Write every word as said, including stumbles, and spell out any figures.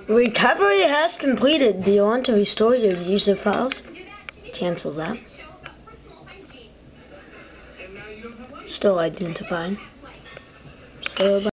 Recovery has completed. Do you want to restore your user files? Cancel that. Still identifying. Still